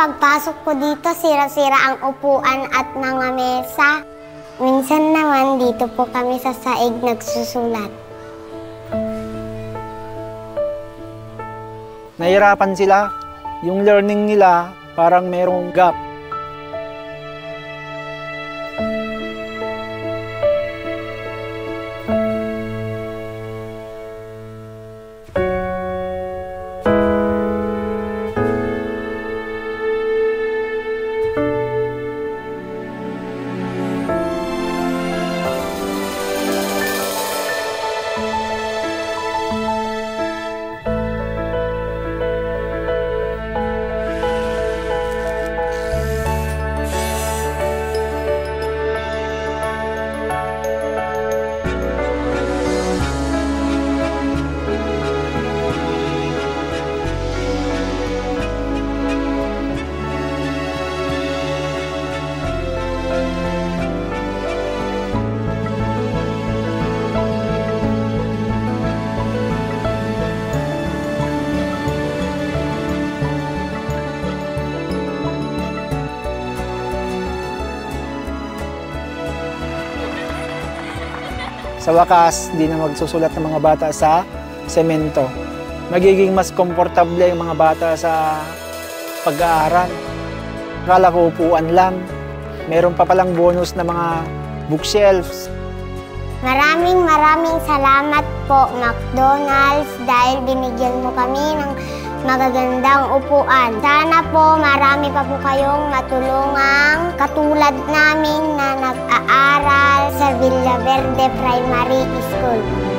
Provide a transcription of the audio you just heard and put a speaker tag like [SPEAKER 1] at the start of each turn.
[SPEAKER 1] pagpasok ko dito, sira-sira ang upuan at mga mesa. Minsan naman dito po kami sa saig nagsusulat.
[SPEAKER 2] Nahihirapan sila. Yung learning nila parang merong gap. Sa wakas, di na magsusulat ng mga bata sa semento. Magiging mas komportable yung mga bata sa pag-aaral. Akala ko upuan lang. Meron pa palang bonus na mga bookshelves.
[SPEAKER 1] Maraming salamat po, McDonald's, dahil binigyan mo kami ng magagandang upuan. Sana po marami pa po kayong matulungang katulad namin na nag-aaral sa Villaverde Primary School.